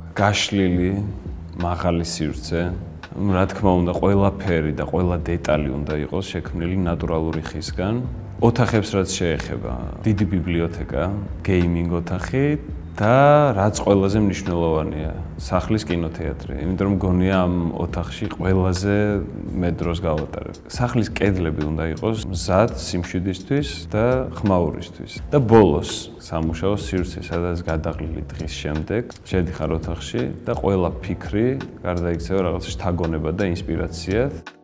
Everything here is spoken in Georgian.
გაშლილი, მაღალი სივრცე. რა თქმა უნდა, ყველაფერი და ყველა დეტალი უნდა იყოს შექმნილი ნატურალური ხისგან. ოთახებს რაც შეეხება, დიდი ბიბლიოთეკა, გეიმინგ ოთახი და რაც ყველაზე მნიშვნელოვანია, სახლის კინოთეატრი. იმიტომ რომ მგონია ამ ოთახში ყველაზე მეტ დროს გავატარებ. სახლის კედლები უნდა იყოს მზად სიმშვიდისთვის და ხმაურისთვის. და ბოლოს სამუშაო სივრცე, სადაც გადაღლილი დღის შემდეგ შედიხარ ოთახში და ყველა ფიქრი გარდაიქცევა რაღაც შთაგონება და ინსპირაციად.